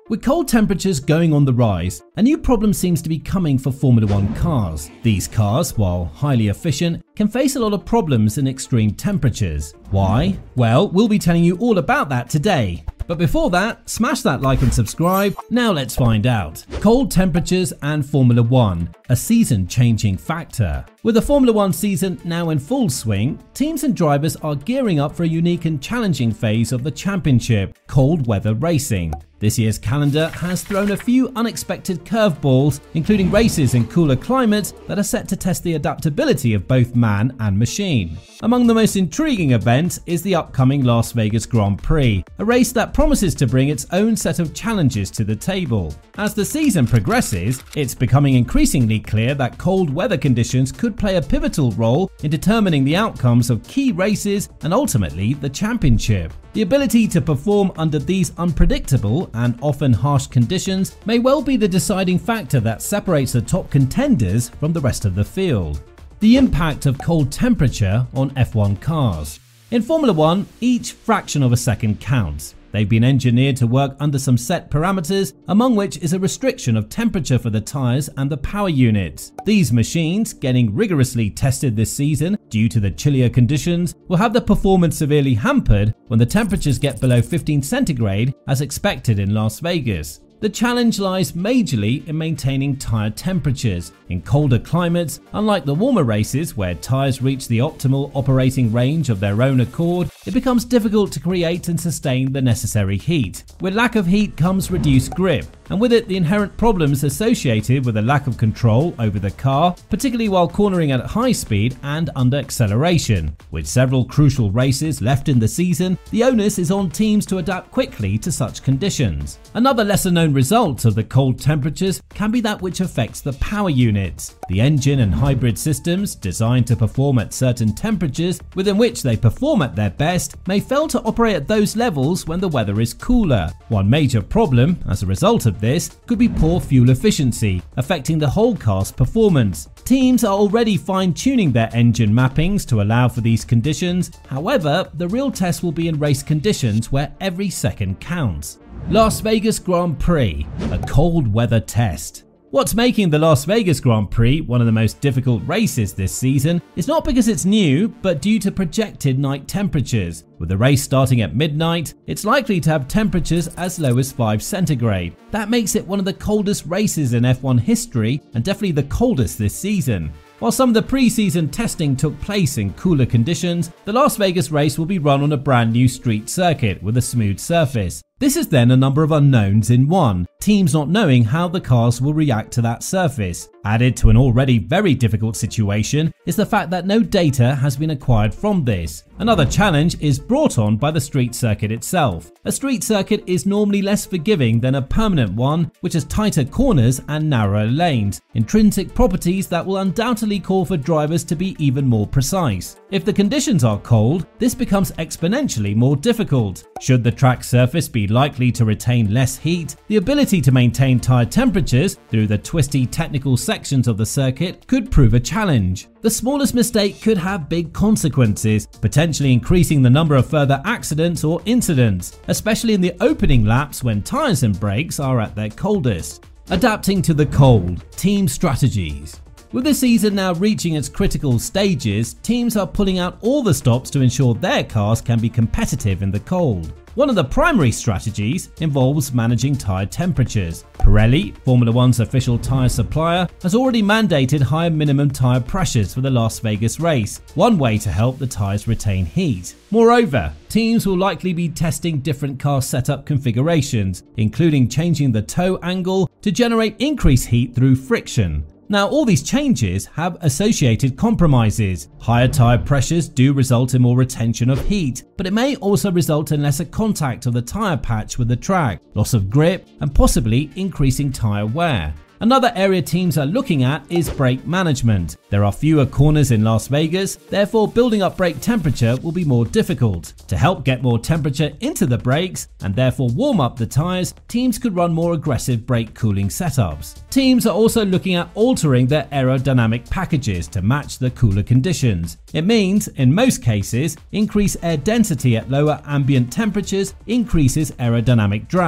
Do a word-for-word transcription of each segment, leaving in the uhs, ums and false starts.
With cold temperatures going on the rise, a new problem seems to be coming for Formula One cars. These cars, while highly efficient, can face a lot of problems in extreme temperatures. Why? Well, we'll be telling you all about that today. But before that, smash that like and subscribe. Now let's find out. Cold temperatures and Formula One, a season-changing factor. With the Formula One season now in full swing, teams and drivers are gearing up for a unique and challenging phase of the championship, cold weather racing. This year's calendar has thrown a few unexpected curveballs, including races in cooler climates that are set to test the adaptability of both man and machine. Among the most intriguing events is the upcoming Las Vegas Grand Prix, a race that promises to bring its own set of challenges to the table. As the season progresses, it's becoming increasingly clear that cold weather conditions could play a pivotal role in determining the outcomes of key races and ultimately the championship. The ability to perform under these unpredictable and often harsh conditions may well be the deciding factor that separates the top contenders from the rest of the field. The impact of cold temperature on F one cars. In Formula One, each fraction of a second counts. They've been engineered to work under some set parameters, among which is a restriction of temperature for the tyres and the power units. These machines, getting rigorously tested this season due to the chillier conditions, will have their performance severely hampered when the temperatures get below fifteen centigrade as expected in Las Vegas. The challenge lies majorly in maintaining tyre temperatures. In colder climates, unlike the warmer races where tyres reach the optimal operating range of their own accord, it becomes difficult to create and sustain the necessary heat. With lack of heat comes reduced grip, and with it the inherent problems associated with a lack of control over the car, particularly while cornering at high speed and under acceleration. With several crucial races left in the season, the onus is on teams to adapt quickly to such conditions. Another lesser-known result of the cold temperatures can be that which affects the power units. The engine and hybrid systems, designed to perform at certain temperatures within which they perform at their best, may fail to operate at those levels when the weather is cooler. One major problem, as a result of this, could be poor fuel efficiency, affecting the whole car's performance. Teams are already fine-tuning their engine mappings to allow for these conditions. However, the real test will be in race conditions where every second counts. Las Vegas Grand Prix, a cold weather test. What's making the Las Vegas Grand Prix one of the most difficult races this season is not because it's new, but due to projected night temperatures. With the race starting at midnight, it's likely to have temperatures as low as five centigrade. That makes it one of the coldest races in F one history and definitely the coldest this season. While some of the pre-season testing took place in cooler conditions, the Las Vegas race will be run on a brand new street circuit with a smooth surface. This is then a number of unknowns in one, teams not knowing how the cars will react to that surface. Added to an already very difficult situation is the fact that no data has been acquired from this. Another challenge is brought on by the street circuit itself. A street circuit is normally less forgiving than a permanent one, which has tighter corners and narrower lanes, intrinsic properties that will undoubtedly call for drivers to be even more precise. If the conditions are cold, this becomes exponentially more difficult. Should the track surface be likely to retain less heat, the ability to maintain tyre temperatures through the twisty technical sections of the circuit could prove a challenge. The smallest mistake could have big consequences, potentially increasing the number of further accidents or incidents, especially in the opening laps when tyres and brakes are at their coldest. Adapting to the cold, team strategies. With the season now reaching its critical stages, teams are pulling out all the stops to ensure their cars can be competitive in the cold. One of the primary strategies involves managing tyre temperatures. Pirelli, Formula One's official tyre supplier, has already mandated higher minimum tyre pressures for the Las Vegas race, one way to help the tyres retain heat. Moreover, teams will likely be testing different car setup configurations, including changing the toe angle to generate increased heat through friction. Now, all these changes have associated compromises. Higher tyre pressures do result in more retention of heat, but it may also result in lesser contact of the tyre patch with the track, loss of grip, and possibly increasing tyre wear. Another area teams are looking at is brake management. There are fewer corners in Las Vegas, therefore building up brake temperature will be more difficult. To help get more temperature into the brakes and therefore warm up the tyres, teams could run more aggressive brake cooling setups. Teams are also looking at altering their aerodynamic packages to match the cooler conditions. It means, in most cases, increased air density at lower ambient temperatures increases aerodynamic drag.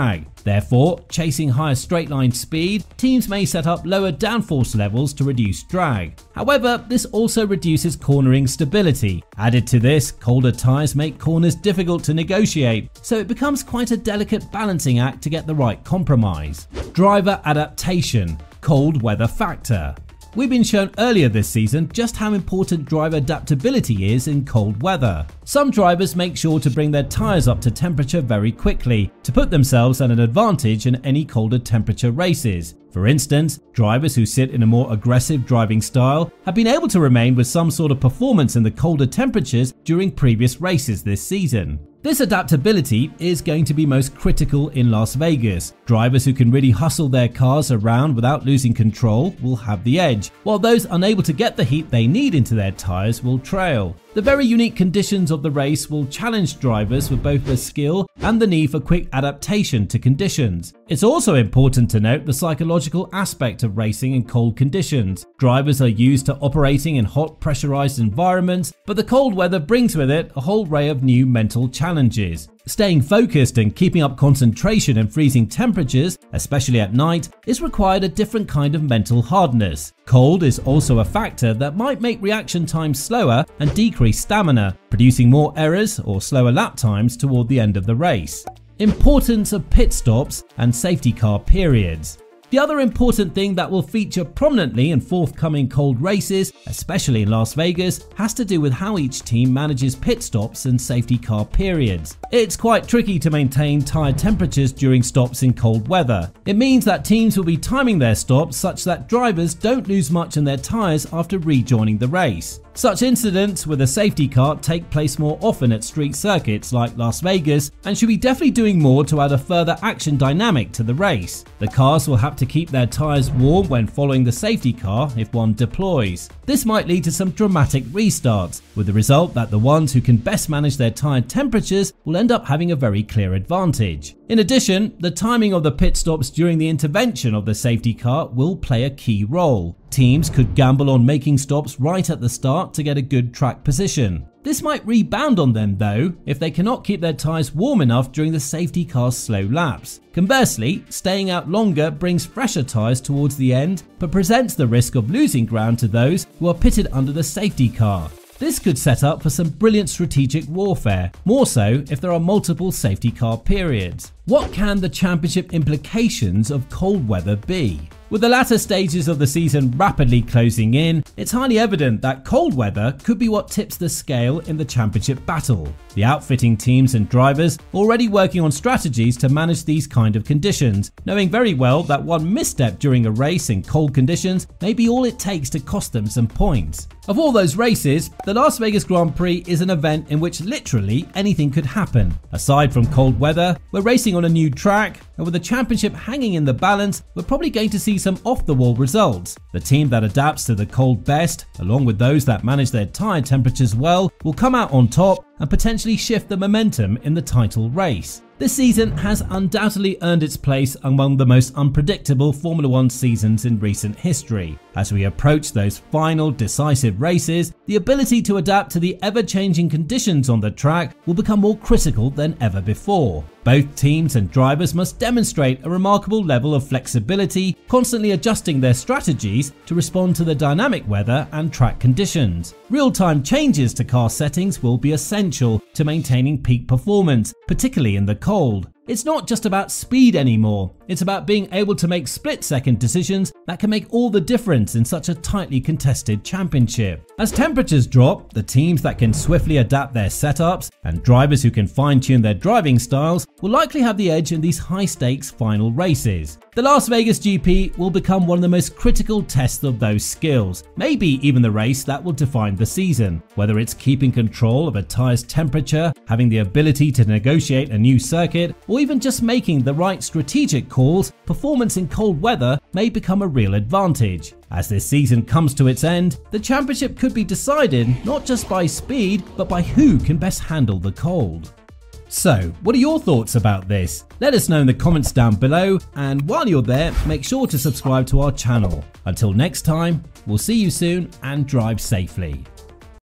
Therefore, chasing higher straight line speed, teams may set up lower downforce levels to reduce drag. However, this also reduces cornering stability. Added to this, colder tyres make corners difficult to negotiate, so it becomes quite a delicate balancing act to get the right compromise. Driver adaptation, cold weather factor. We've been shown earlier this season just how important driver adaptability is in cold weather. Some drivers make sure to bring their tyres up to temperature very quickly to put themselves at an advantage in any colder temperature races. For instance, drivers who sit in a more aggressive driving style have been able to remain with some sort of performance in the colder temperatures during previous races this season. This adaptability is going to be most critical in Las Vegas. Drivers who can really hustle their cars around without losing control will have the edge, while those unable to get the heat they need into their tyres will trail. The very unique conditions of the race will challenge drivers with both the skill and the need for quick adaptation to conditions. It's also important to note the psychological aspect of racing in cold conditions. Drivers are used to operating in hot, pressurized environments, but the cold weather brings with it a whole array of new mental challenges. Staying focused and keeping up concentration in freezing temperatures, especially at night, is required a different kind of mental hardness. Cold is also a factor that might make reaction times slower and decrease stamina, producing more errors or slower lap times toward the end of the race. Importance of pit stops and safety car periods. The other important thing that will feature prominently in forthcoming cold races, especially in Las Vegas, has to do with how each team manages pit stops and safety car periods. It's quite tricky to maintain tyre temperatures during stops in cold weather. It means that teams will be timing their stops such that drivers don't lose much in their tyres after rejoining the race. Such incidents with a safety car take place more often at street circuits like Las Vegas and should be definitely doing more to add a further action dynamic to the race. The cars will have to keep their tyres warm when following the safety car if one deploys. This might lead to some dramatic restarts, with the result that the ones who can best manage their tyre temperatures will end up having a very clear advantage. In addition, the timing of the pit stops during the intervention of the safety car will play a key role. Teams could gamble on making stops right at the start to get a good track position. This might rebound on them though if they cannot keep their tyres warm enough during the safety car's slow laps. Conversely, staying out longer brings fresher tyres towards the end but presents the risk of losing ground to those who are pitted under the safety car. This could set up for some brilliant strategic warfare, more so if there are multiple safety car periods. What can the championship implications of cold weather be? With the latter stages of the season rapidly closing in, it's highly evident that cold weather could be what tips the scale in the championship battle. The outfitting teams and drivers are already working on strategies to manage these kind of conditions, knowing very well that one misstep during a race in cold conditions may be all it takes to cost them some points. Of all those races, the Las Vegas Grand Prix is an event in which literally anything could happen. Aside from cold weather, we're racing on a new track, and with the championship hanging in the balance, we're probably going to see some off-the-wall results. The team that adapts to the cold best, along with those that manage their tyre temperatures well, will come out on top and potentially shift the momentum in the title race. This season has undoubtedly earned its place among the most unpredictable Formula One seasons in recent history. As we approach those final decisive races, the ability to adapt to the ever-changing conditions on the track will become more critical than ever before. Both teams and drivers must demonstrate a remarkable level of flexibility, constantly adjusting their strategies to respond to the dynamic weather and track conditions. Real-time changes to car settings will be essential to maintaining peak performance, particularly in the cold. It's not just about speed anymore, it's about being able to make split-second decisions that can make all the difference in such a tightly contested championship. As temperatures drop, the teams that can swiftly adapt their setups and drivers who can fine-tune their driving styles will likely have the edge in these high-stakes final races. The Las Vegas G P will become one of the most critical tests of those skills, maybe even the race that will define the season. Whether it's keeping control of a tyre's temperature, having the ability to negotiate a new circuit, or even just making the right strategic calls, performance in cold weather may become a real advantage. As this season comes to its end, the championship could be decided not just by speed, but by who can best handle the cold. So, what are your thoughts about this? Let us know in the comments down below, and while you're there, make sure to subscribe to our channel. Until next time, we'll see you soon and drive safely.